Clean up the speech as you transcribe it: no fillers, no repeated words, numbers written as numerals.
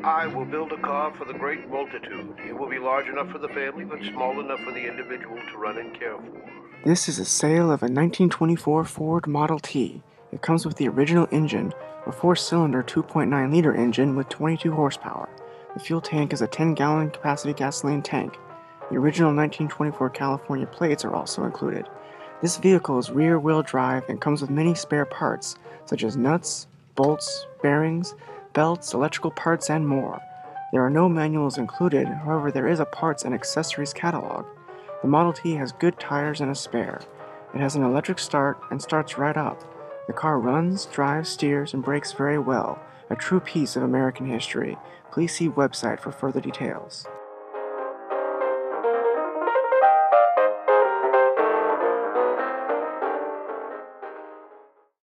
I will build a car for the great multitude. It will be large enough for the family, but small enough for the individual to run and care for. This is a sale of a 1924 Ford Model T. It comes with the original engine, a 4-cylinder 2.9-liter engine with 22 horsepower. The fuel tank is a 10-gallon capacity gasoline tank. The original 1924 California plates are also included. This vehicle is rear-wheel drive and comes with many spare parts, such as nuts, bolts, bearings, belts, electrical parts, and more. There are no manuals included, however there is a parts and accessories catalog. The Model T has good tires and a spare. It has an electric start and starts right up. The car runs, drives, steers, and brakes very well, a true piece of American history. Please see website for further details.